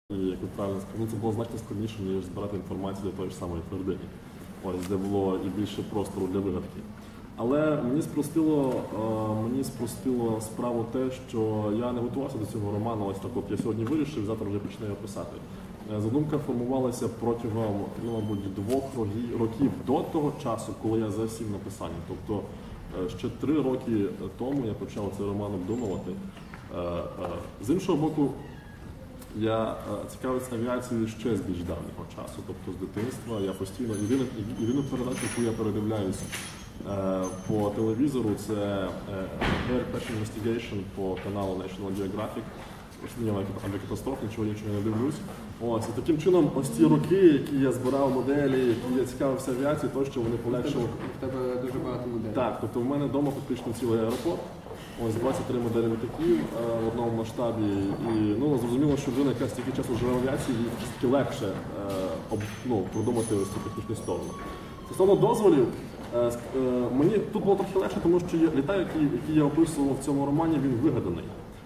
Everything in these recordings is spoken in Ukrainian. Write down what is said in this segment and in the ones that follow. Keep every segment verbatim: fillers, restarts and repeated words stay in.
І, як ви правильно сказали, ну, це було значно складніше, ніж збирати інформацію для тої ж самої твердині. Ось, де було і більше простору для вигадки. Але мені спростило, мені спростило справу те, що я не готувався до цього роману, ось так от я сьогодні вирішив, завтра вже почну його писати. Задумка формувалася протягом, ну, мабуть, двох років до того часу, коли я засів на писання. Тобто ще три роки тому я почав цей роман обдумувати. З іншого боку, я цікавився авіацією ще з більш давнього часу, тобто з дитинства. Я постійно, єдину, єдину передачу, яку я передивляюсь по телевізору, це Air Crash Investigation по каналу National Geographic. Авіакатастроф, нічого іншого не дивлюсь. Ось, і таким чином, ось ці роки, які я збирав моделі, які я цікавився авіацією, то, що вони полегшили. В тебе дуже багато моделей. Так, тобто в мене вдома фактично цілий аеропорт. Ось двадцять три моделі літаків в одному масштабі. І, ну, зрозуміло, що людина, яка стільки часу живе в авіації, їй тільки легше ну, продумати ось цю технічну сторону. Стосовно дозволів, мені тут було трохи легше, тому що літак, який я описував в цьому романі, він вигаданий.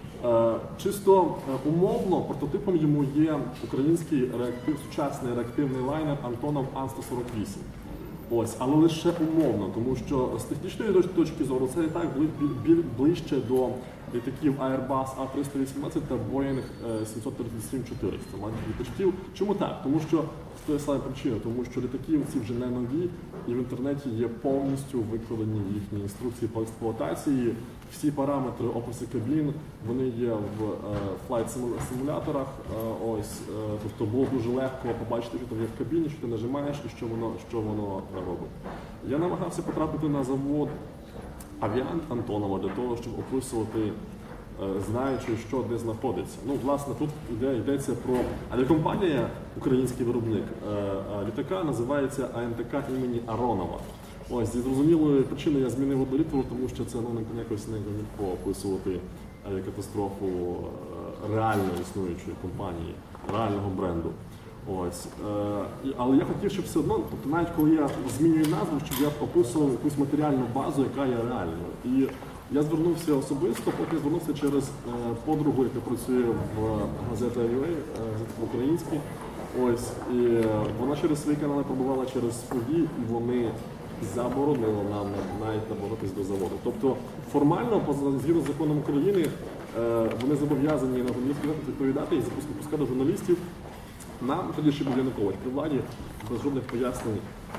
Чисто умовно прототипом йому є український реактив, сучасний реактивний лайнер Антонов Ан сто сорок вісім. Ось, але лише умовно, тому що з технічної точки зору це літак ближче до літаків Airbus А триста вісімнадцять та Boeing сімсот тридцять сім чотириста маленьких літачків. Чому так? Тому що з тої самої причини, тому що літаки ці вже не нові, і в інтернеті є повністю викладені їхні інструкції по експлуатації. Всі параметри описи кабін, вони є в флайт-симуляторах. Ось, тобто було дуже легко побачити, що там є в кабіні, що ти нажимаєш і що воно, що воно робить. Я намагався потрапити на завод Авіант Антонова для того, щоб описувати, знаючи, що де знаходиться. Ну, власне, тут йде, йдеться про авіакомпанія, український виробник літака, називається А Н Т К імені Аронова. Ось, зі зрозумілої причини я змінив одну літеру, тому що це, ну, якось не легко описувати авіакатастрофу реально існуючої компанії, реального бренду. Ось. Але я хотів, щоб все одно, тобто навіть коли я змінюю назву, щоб я описував якусь матеріальну базу, яка є реальною. І я звернувся особисто, поки звернувся через подругу, яка працює в газеті ю ей, українській. Ось. І вона через свої канали пробувала через свої, і вони заборонили нам навіть наближатись до заводу. Тобто формально, згідно з законом України, вони зобов'язані на журналістський запит відповідати і запускати журналістів. Нам тоді ще був Янукович при владі, без жодних пояснень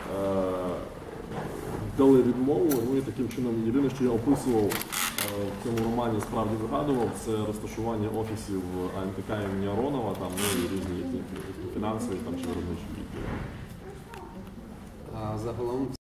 дали відмову. Ну і таким чином єдине, що я описував в цьому романі, справді вигадував, це розташування офісів А Н Т К імені Аронова, там, ну, і різні фінансові там, чи виробничі. А загалом